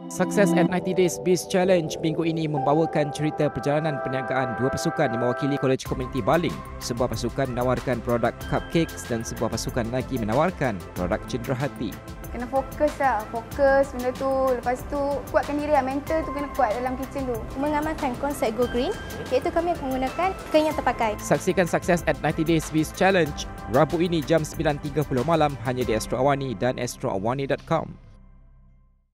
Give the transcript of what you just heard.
SUKSES 90Days Biz Challenge minggu ini membawakan cerita perjalanan perniagaan dua pasukan yang mewakili Kolej Komuniti Baling. Sebuah pasukan menawarkan produk cupcakes dan sebuah pasukan lagi menawarkan produk cenderahati. Kena fokus lah, fokus benda tu. Lepas tu kuatkan diri lah, mental tu kena kuat dalam kitchen tu. Mengamalkan konsep Go Green, iaitu kami akan menggunakan kain yang terpakai. Saksikan SUKSES 90Days Biz Challenge Rabu ini jam 9.30 malam hanya di Astro Awani dan astroawani.com.